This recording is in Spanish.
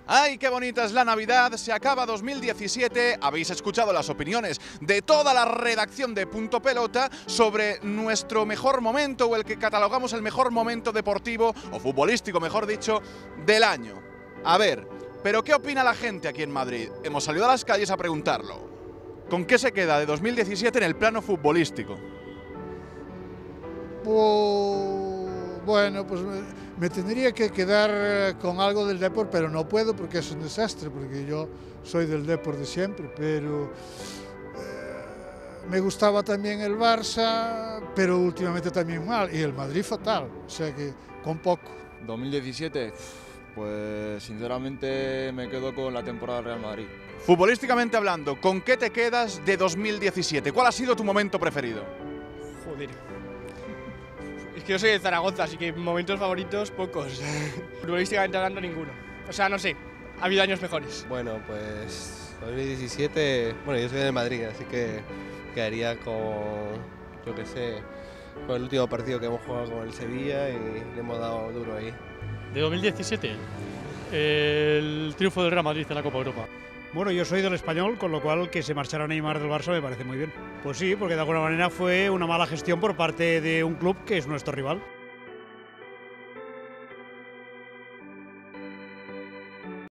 ¡Ay, qué bonita es la Navidad! Se acaba 2017, habéis escuchado las opiniones de toda la redacción de Punto Pelota sobre nuestro mejor momento, o el que catalogamos el mejor momento deportivo, o futbolístico mejor dicho, del año. A ver, ¿pero qué opina la gente aquí en Madrid? Hemos salido a las calles a preguntarlo. ¿Con qué se queda de 2017 en el plano futbolístico? Bueno, pues me tendría que quedar con algo del Depor, pero no puedo porque es un desastre, porque yo soy del Depor de siempre, pero me gustaba también el Barça, pero últimamente también mal, y el Madrid fatal, o sea que con poco. 2017, pues sinceramente me quedo con la temporada del Real Madrid. Futbolísticamente hablando, ¿con qué te quedas de 2017? ¿Cuál ha sido tu momento preferido? Joder. Es que yo soy de Zaragoza, así que momentos favoritos pocos. Futbolísticamente hablando ninguno. O sea, no sé, ha habido años mejores. Bueno, pues 2017, bueno, yo soy de Madrid, así que quedaría con, yo qué sé, con el último partido que hemos jugado con el Sevilla y le hemos dado duro ahí. De 2017, el triunfo del Real Madrid en la Copa Europa. Bueno, yo soy del Español, con lo cual que se marchara Neymar del Barça me parece muy bien. Pues sí, porque de alguna manera fue una mala gestión por parte de un club que es nuestro rival.